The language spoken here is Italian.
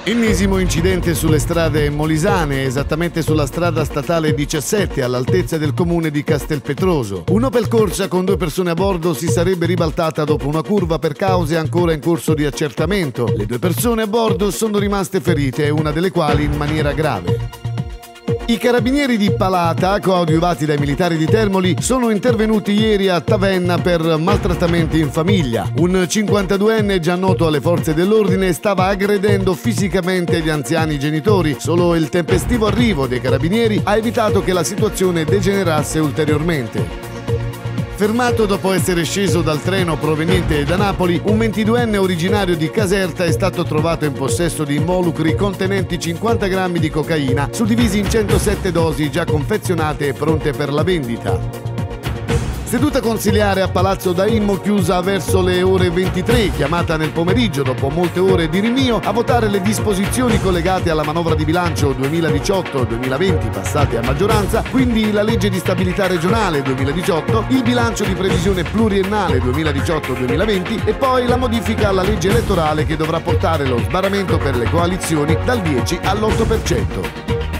Ennesimo incidente sulle strade molisane, esattamente sulla strada statale 17 all'altezza del comune di Castelpetroso. Un'Opel Corsa con 2 persone a bordo si sarebbe ribaltata dopo una curva per cause ancora in corso di accertamento. Le 2 persone a bordo sono rimaste ferite, una delle quali in maniera grave. I carabinieri di Palata, coadiuvati dai militari di Termoli, sono intervenuti ieri a Tavenna per maltrattamenti in famiglia. Un 52enne già noto alle forze dell'ordine stava aggredendo fisicamente gli anziani genitori. Solo il tempestivo arrivo dei carabinieri ha evitato che la situazione degenerasse ulteriormente. Fermato dopo essere sceso dal treno proveniente da Napoli, un 22enne originario di Caserta è stato trovato in possesso di involucri contenenti 50 grammi di cocaina, suddivisi in 107 dosi già confezionate e pronte per la vendita. Seduta consiliare a Palazzo Daimmo chiusa verso le ore 23, chiamata nel pomeriggio dopo molte ore di rinvio a votare le disposizioni collegate alla manovra di bilancio 2018-2020 passate a maggioranza, quindi la legge di stabilità regionale 2018, il bilancio di previsione pluriennale 2018-2020 e poi la modifica alla legge elettorale che dovrà portare lo sbarramento per le coalizioni dal 10 all'8%.